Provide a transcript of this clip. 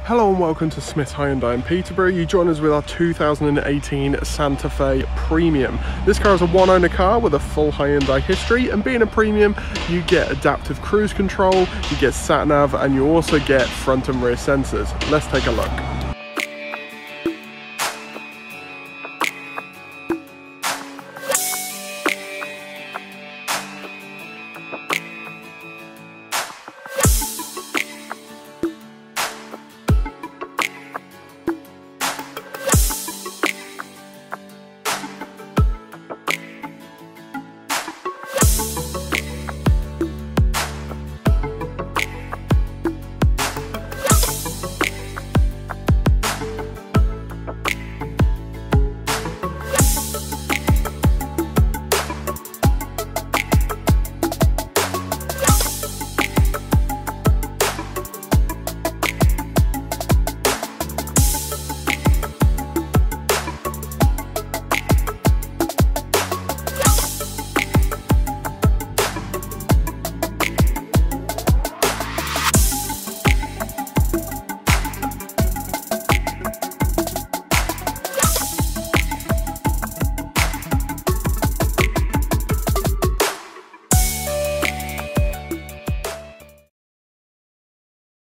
Hello and welcome to Smith's Hyundai in Peterborough. You join us with our 2018 Santa Fe Premium. This car is a one-owner car with a full Hyundai history, and being a premium, you get adaptive cruise control, you get sat nav, and you also get front and rear sensors. Let's take a look.